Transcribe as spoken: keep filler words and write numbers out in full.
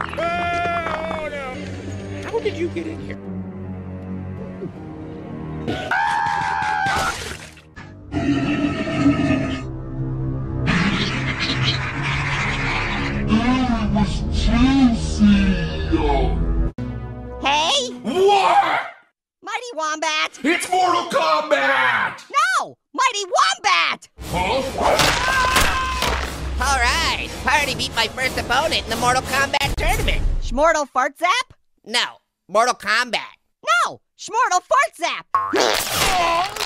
Oh, no. How did you get in here? Hey? What? Mighty Wombat! It's Mortal Kombat! No! Mighty Wombat! Huh? All right, Party beat my first opponent in the Mortal Kombat tournament. Schmortal Fart Zap? No, Mortal Kombat. No! Schmortal Fart Zap!